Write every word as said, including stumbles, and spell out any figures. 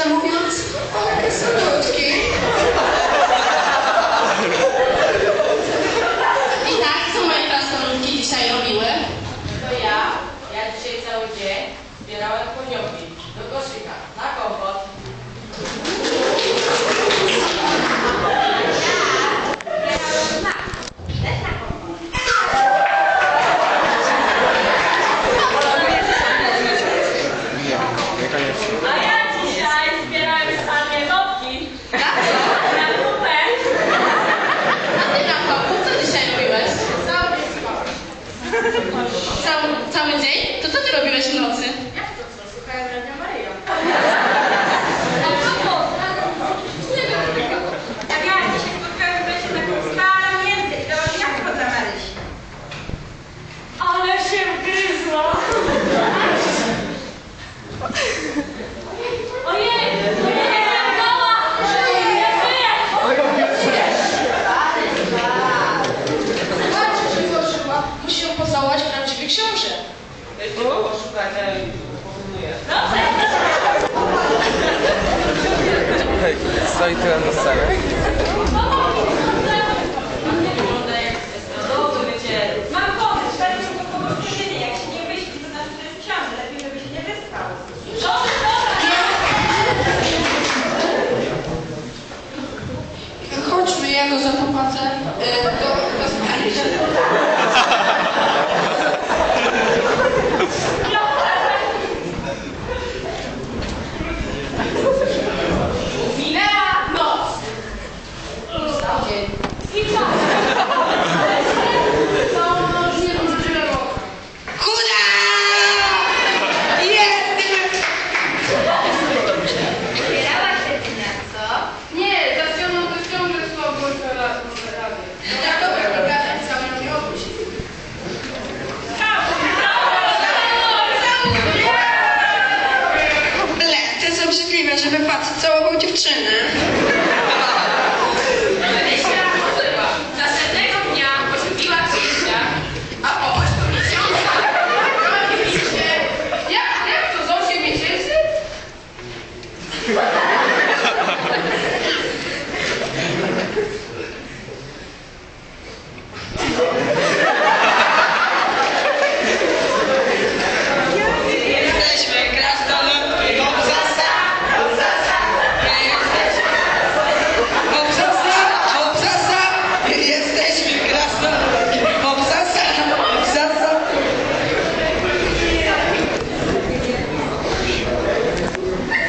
Szczerze mówiąc, on jest słodki. I tak, co moje krasnoludki dzisiaj robiły? To ja, ja dzisiaj cały dzień zbierałem konioki do koszyka na kompot. A ja dzisiaj zbierałem same notki na kupę. A ty, Rafałku, co dzisiaj robiłeś? Cały dzień spałem. Cały, cały dzień? To co ty robiłeś w nocy? Jak to co? Słuchałem Radia Maryja. A propos, jak ja dzisiaj spotkałem wreszcie taką starą Niemkę i dałam jabłko dla Marysi. Ale się wgryzła. Ojej, ojej, Rafała! Nie żyje! Zobaczcie, że złożyła. Musi ją pocałować prawdziwy książę. Weźcie go poszukać, ja powonuję. Dobrze. Hej, stoi tyłem na scenę.